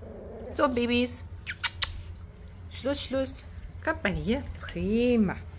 So, Babys. Schluss, Schluss. Kommt mal hier. Prima.